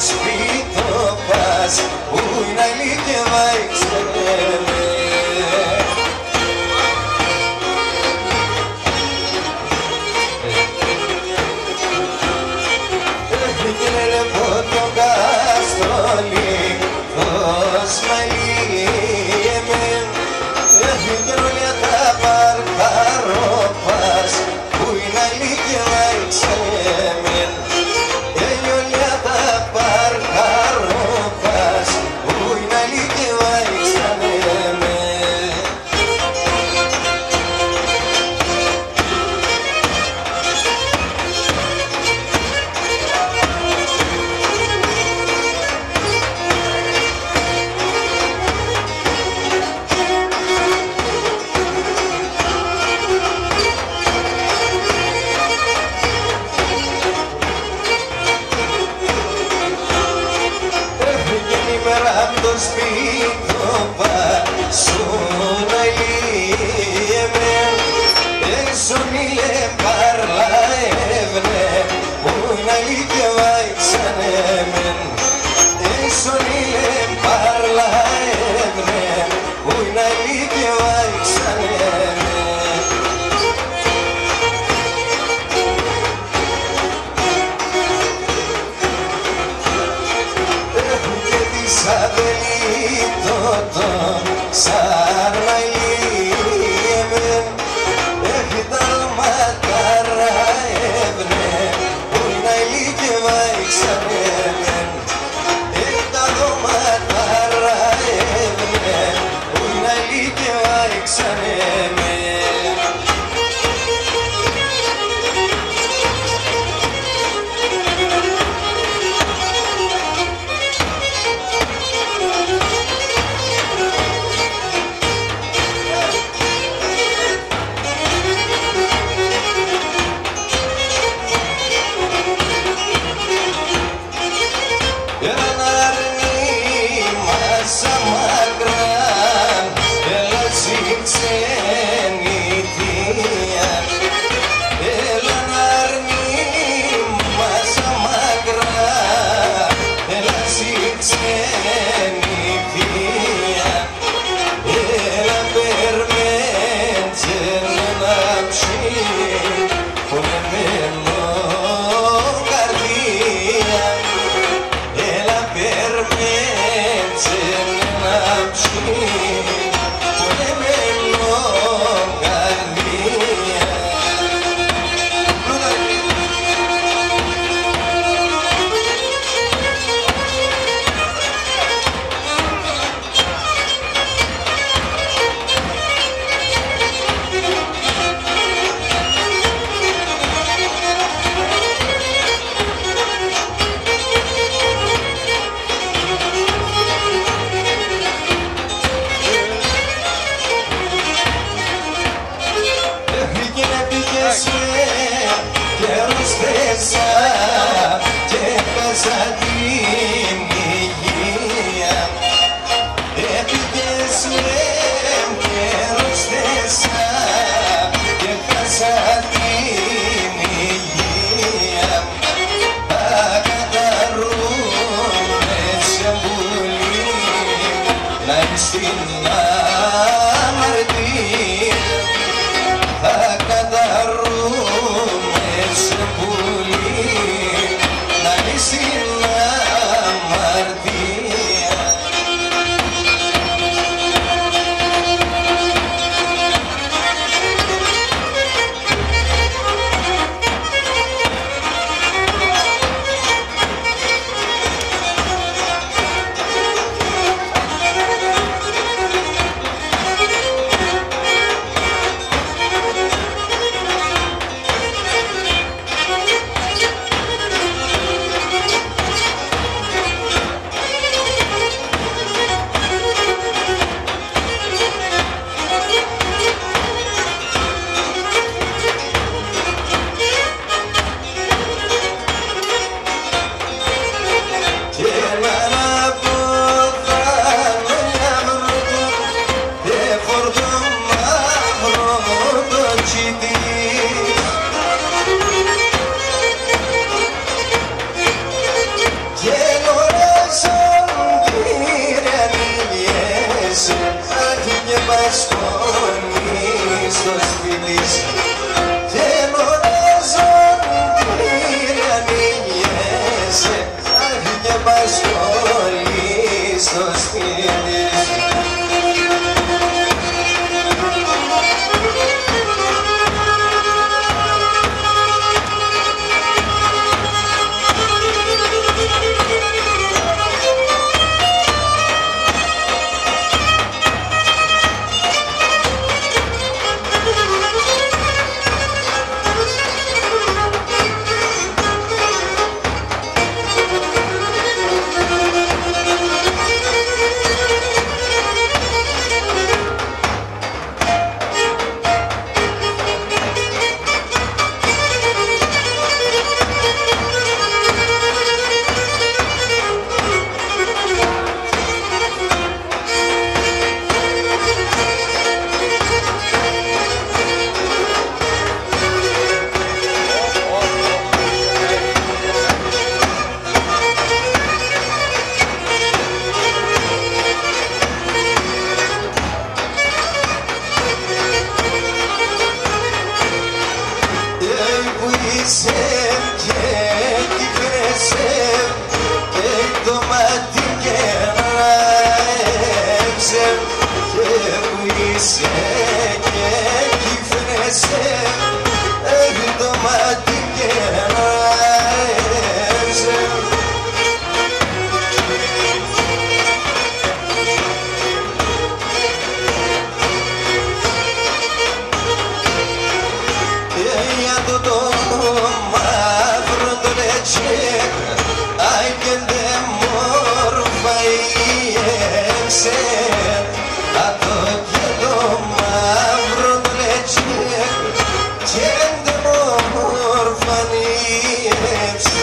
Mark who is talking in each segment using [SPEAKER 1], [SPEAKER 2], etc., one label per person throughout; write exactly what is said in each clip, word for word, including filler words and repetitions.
[SPEAKER 1] σπίτι πας, που είναι αλήθεια ξέρε. Έγινε λεπτό το καστρόλι, δώσ' μαλλιέμαι. Έγινε όλοι τα παρκαρόπας, που είναι αλήθεια ξέρε. Έγινε όλοι τα παρκαρόπας, που είναι αλήθεια ξέρε. Το σπίτι σου να λύγε έξω μίλε παρλά εύνε που να λύγε βάιξανε έξω μίλε παρλά εύνε που να λύγε βάιξανε. Σαν να λύγε, έχει τα ματάρα εύνε, που να λύγε Ισεμ και κυβρεσεμ και το μάτι και ράεψεμ και που είσαι και κυβρεσεμ και το μάτι και ράεψεμ. Για το το μαύρο το λετσέκ ai και δε μόρφα ιέμσε ατό και το μαύρο το λετσέκ και δε μόρφα ιέμσε.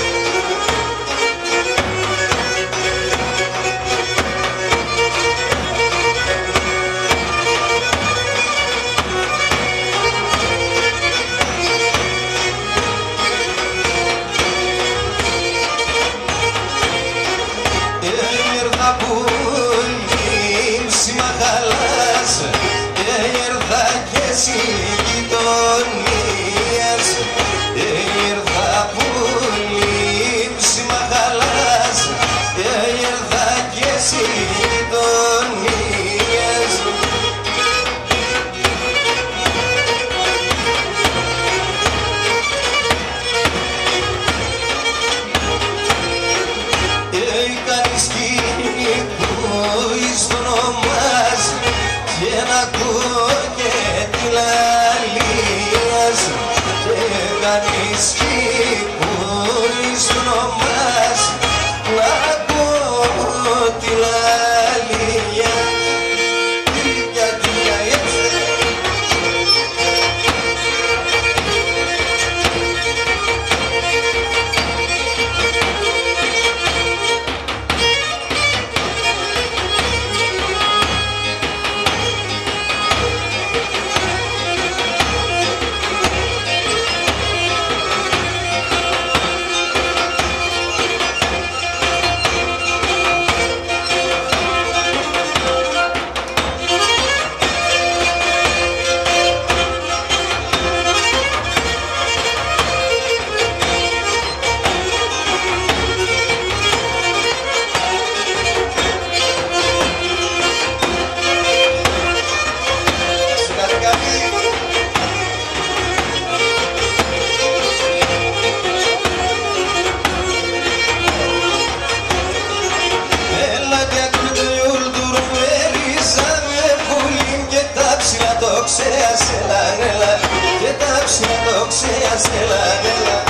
[SPEAKER 1] Πουλήμψη μαχαλάς και ήρθα και εσύ γειτονίας. Ήρθα πουλήμψη μαχαλάς και ήρθα και εσύ γειτονίας. Στον ομάς και να ακούω και τη λαλίας και κανείς που στον ομάς να ακούω τη λαλία. Και τα ψηλά το ξέασελα, έλα.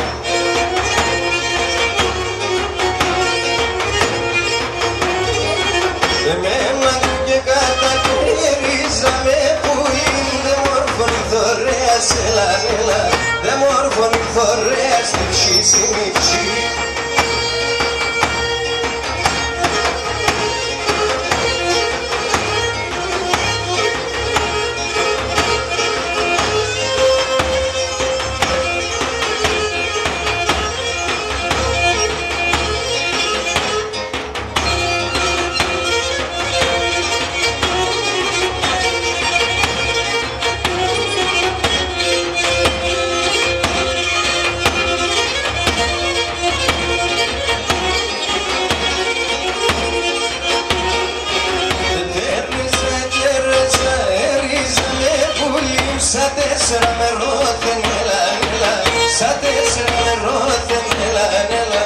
[SPEAKER 1] Εμένα και κατακρίζαμε που είναι μόρφων θωρέας, έλα, έλα. Δε μόρφων θωρέας, νυχής η νυχή. Σαν τέσσερα με ρόθεν, έλα, έλα. Σαν τέσσερα με ρόθεν, έλα, έλα.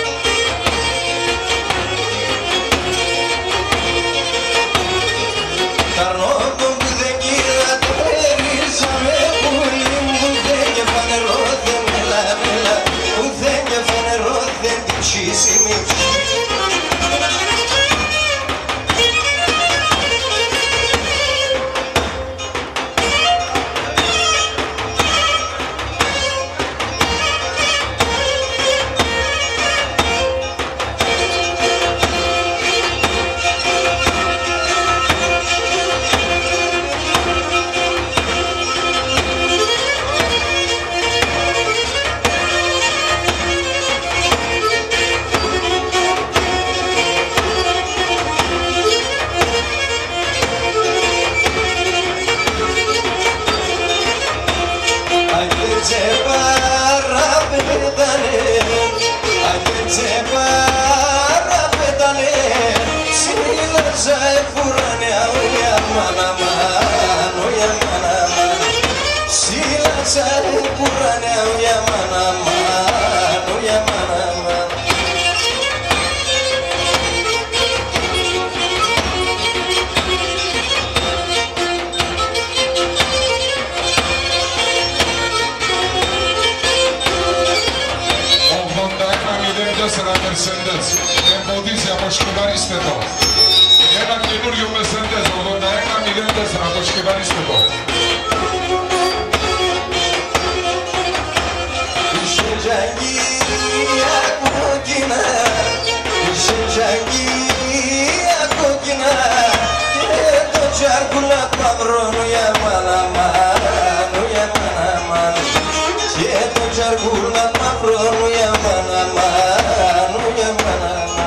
[SPEAKER 1] Καρνόντον που δεν κύρα το ρίζαμε, πουλί μου δεν και φανερώθεν, έλα, έλα. Που δεν και φανερώθεν την ψήσιμη ψή.
[SPEAKER 2] ένα Mercedes, εμποδίζει αποσκευαρίστε το. Ένα καινούριο Mercedes, ογδόντα ένα μηδέν τέσσερα, αποσκευαρίστε το.
[SPEAKER 1] Janggia kokina, janggia kokina, itu jargula pamronu ya mana-mana, ya mana-mana, itu jargula pamronu ya mana-mana, ya mana-mana.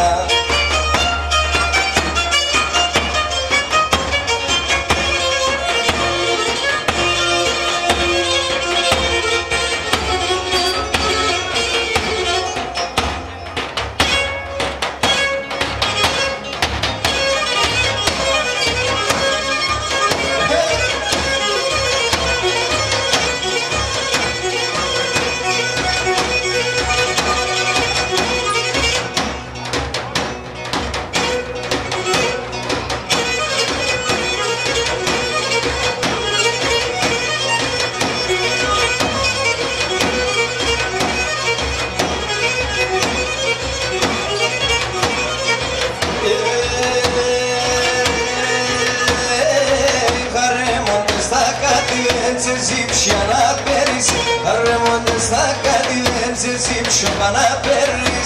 [SPEAKER 1] Zipshana Paris, Arremonte Stacca diverse Zipshana Paris.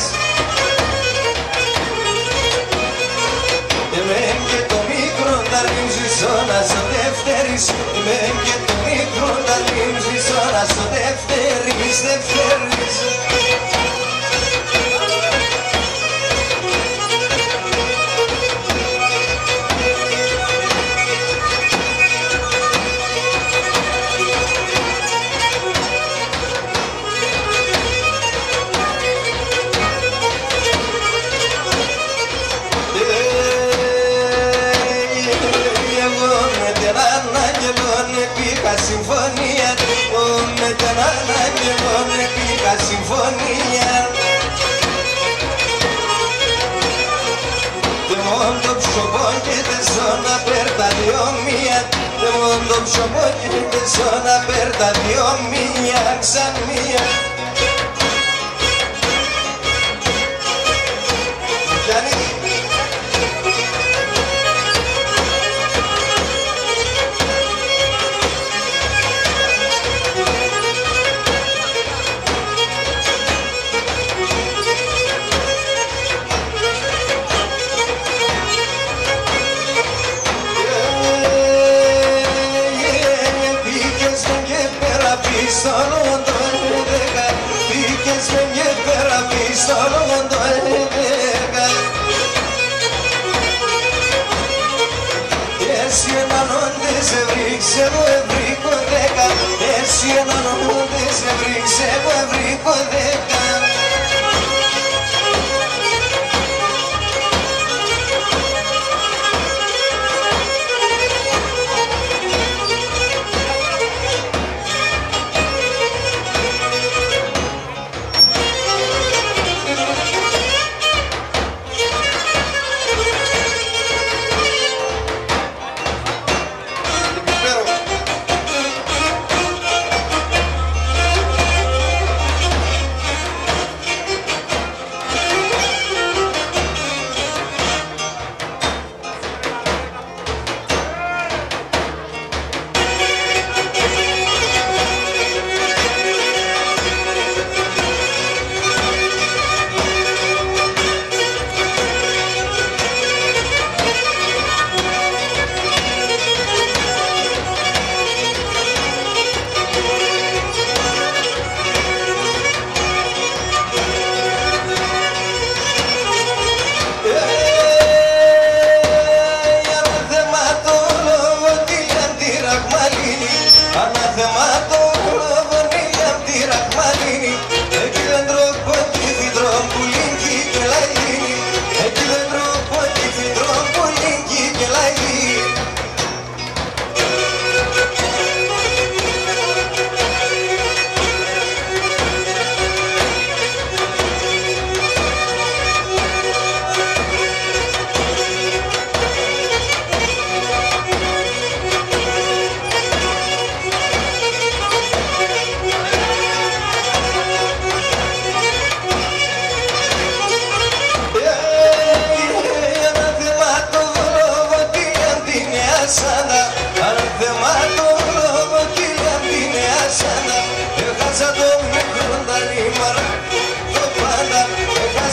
[SPEAKER 1] Εμέν και το μικρό τα λίμψη σώνα στο δεύτερης. Εμέν και το μικρό τα λίμψη σώνα στο δεύτερης, δεύτερης. Συμφωνία, με τον ανάγγελο πήγα συμφωνία. Δεν μόνο το ψωμό και δεν ζω να πέρτα δυο μία. Δεν μόνο το ψωμό και δεν ζω να πέρτα δυο μία, σαν μία. Εσύ έναν σε βρήξε μου ευρύκο δέκα. Εσύ έναν σε βρήξε μου ευρύκο δέκα.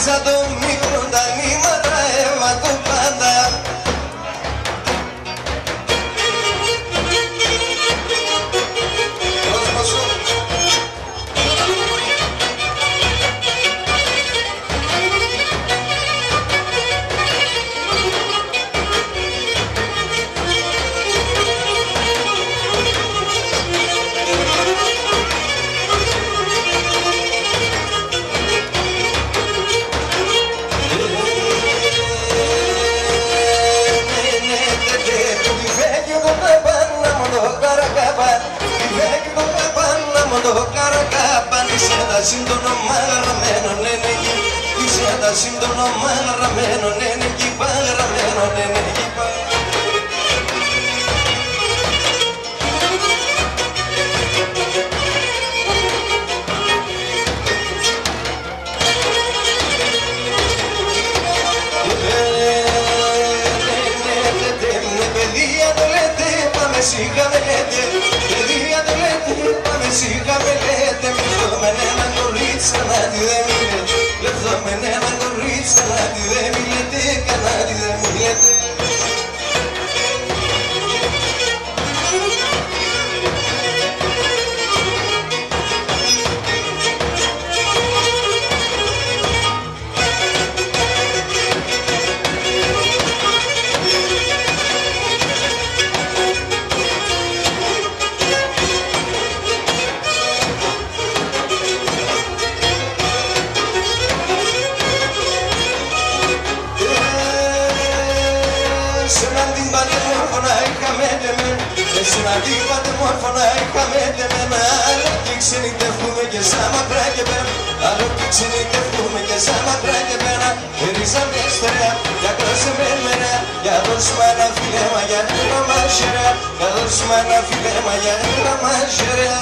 [SPEAKER 1] σαν το μικρό τα νήματα έβα το πάντα. Σύντονο μαγραμμένο νενεγί, είσαι τα σύντονο μαγραμμένο νενεγί, παγραμμένο νενεγί, παιδεία το λέτε, πάμε σιγά με λέτε, παιδεία το λέτε, πάμε σιγά με λέτε, με έναν κορίτσι να τη δε μιλέτε, λεφτό με έναν κορίτσι να τη δε μιλέτε, κανά τη δε μιλέτε. Στην αντίπατε μόρφωνα είχαμε τεμένα, άλλο κι ξενιτεύουμε και σαν μακρά και πέρα, άλλο κι ξενιτεύουμε και σαν μακρά και πέρα. Ρίζαμε στερεά, για κλώσε με μέρα, για δώσουμε ένα φιλέμα για ένα μαχαιρέα, για δώσουμε ένα φιλέμα για ένα μαχαιρέα.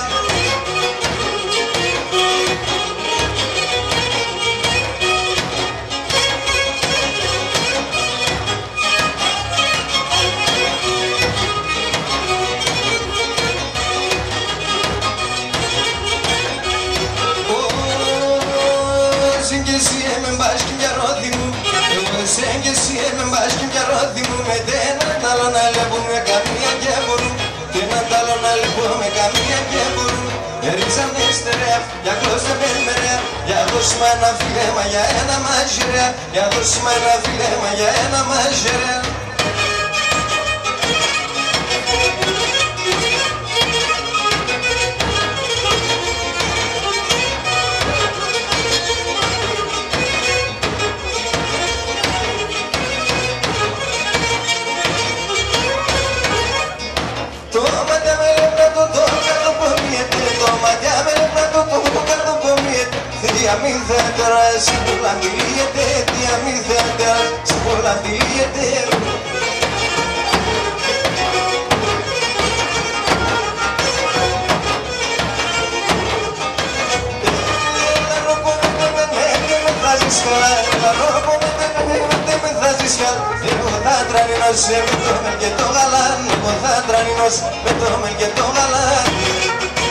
[SPEAKER 1] Sen και εσύ με μπας και μια ρότη μου, με έναν άλλο να λεπούμε καμία και μπορούν, και έναν άλλο να λεπούμε καμία και μπορούν. Ρίξαμε στερεά, για κλώστε με μερέα, για δώσουμε ένα φιλέμα για ένα μαχαιρέα, για δώσουμε ένα φιλέμα για ένα μαχαιρέα. Διαμήθετε ρε εσύ που λαντιέτε, διαμήθετε ρε εσύ που λαντιέτε. Έλα ρόπο με με με με με θάζεις καλά, έλα ρόπο με με με με με θάζεις καλά. Εγώ θα τρανινώς με το μεν και το γαλάν, εγώ θα τρανινώς με το μεν και το γαλάν.